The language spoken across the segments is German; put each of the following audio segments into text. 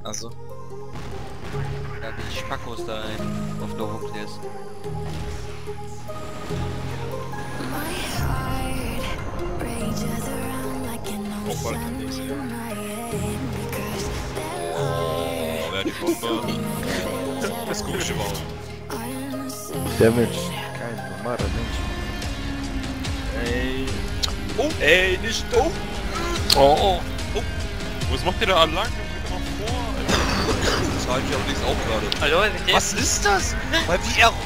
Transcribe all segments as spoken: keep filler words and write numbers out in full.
Also. Ja, die Spackos da ein, auf Novo Place. Oh, bald ist ja. Oh, wer die Bombe? Das komische Baum. Damage. Kein normaler Mensch. Ey. Oh, ey, nicht oh. Oh, oh. Oh. Was macht ihr da lang? Geht doch mal vor, Alter. Das halte ich allerdings auch gerade. Hallo, Was ist das? Weil wie er...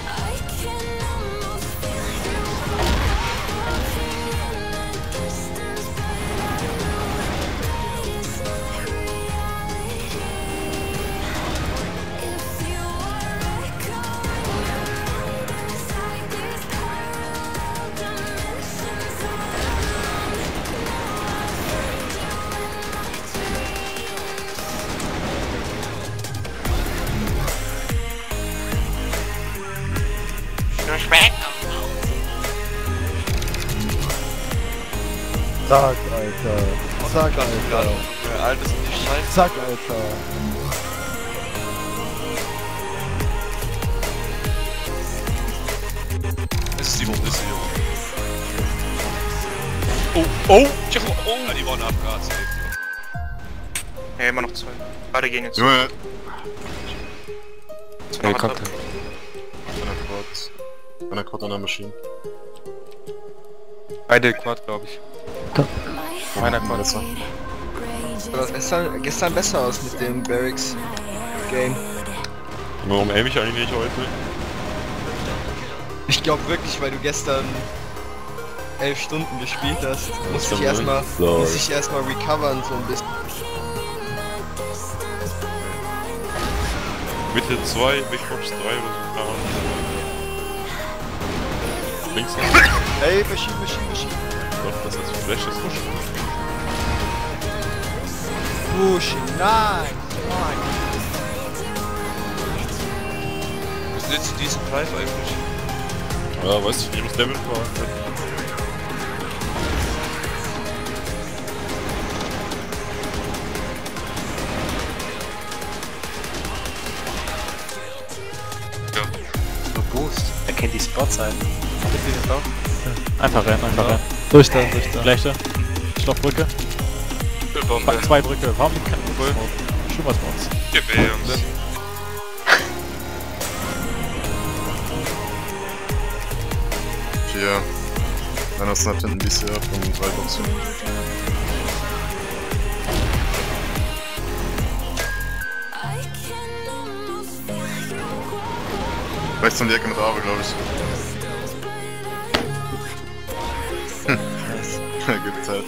Zack, Alter. Zack, Alter. Ja, Alter, sind die Scheiße. Zack, Alter. Es ist die Bombe, es ist die Bombe. Oh, oh, Tja, oh. Ja, die waren ab, gerade safe. Ja, immer noch zwei. Beide gehen jetzt. Junge! Helikopter. Einer Quad. Einer Quad an der Maschine. Beide Quad, glaube ich. Meiner Quad. Besser. Das gestern, gestern besser aus mit dem Barracks Game. Warum aim ich eigentlich nicht heute? Ich glaube wirklich, weil du gestern elf Stunden gespielt hast, muss ich denn erstmal Lol. muss ich erstmal recovern so ein bisschen. Mitte zwei, Big Box drei oder so, keine Ahnung. Links noch. Ey, Maschine, Maschine, Maschine. Gott, das ist Flash, das ist Push, nice, nice. Was ist jetzt diese Drive eigentlich? Ja, weißt du, ich muss Level fahren. Boost. Er kennt die Spots ein. Einfach rennen, einfach Ja. rennen. Durch da, durch da. Leichter. Stoffbrücke. Bombe. Zwei Brücke. Warum liegt kein Cool. Schon was bei uns. Gib her, Jungs. Vier. Einer snappt hinten B C R von drei Boxen. Rechts um die Ecke mit Ave, glaube ich. Hm. Gibt Zeit.